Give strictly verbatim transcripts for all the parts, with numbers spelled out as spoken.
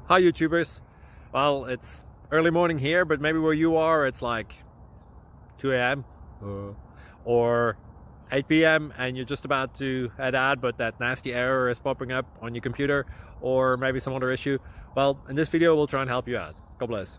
Hi YouTubers. Well, it's early morning here, but maybe where you are it's like two A M uh, or eight P M and you're just about to head out, but that nasty error is popping up on your computer, or maybe some other issue. Well, in this video we'll try and help you out. God bless.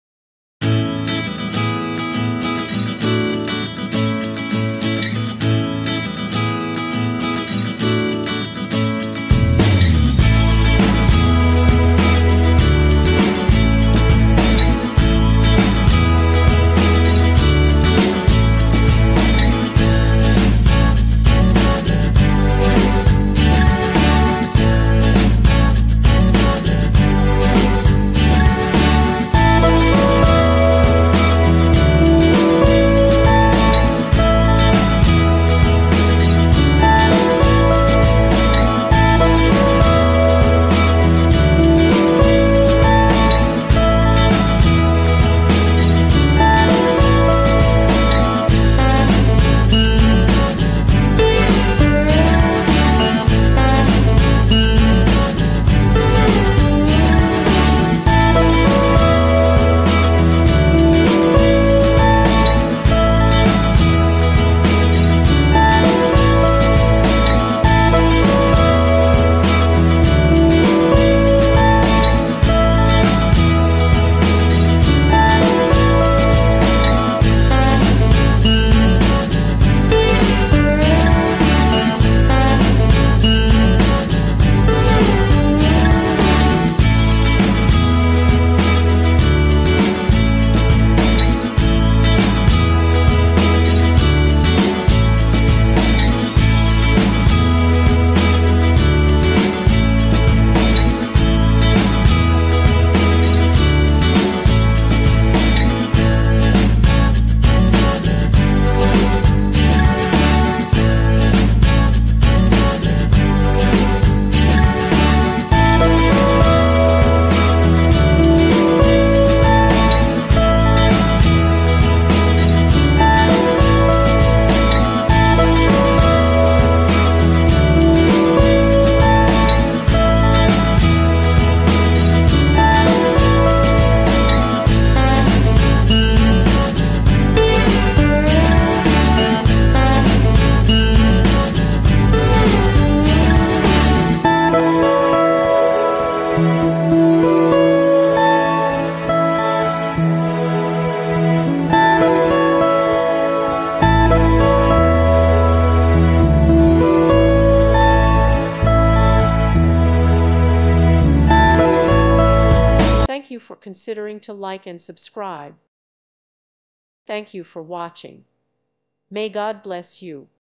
Thank you for considering to like and subscribe. Thank you for watching. May God bless you.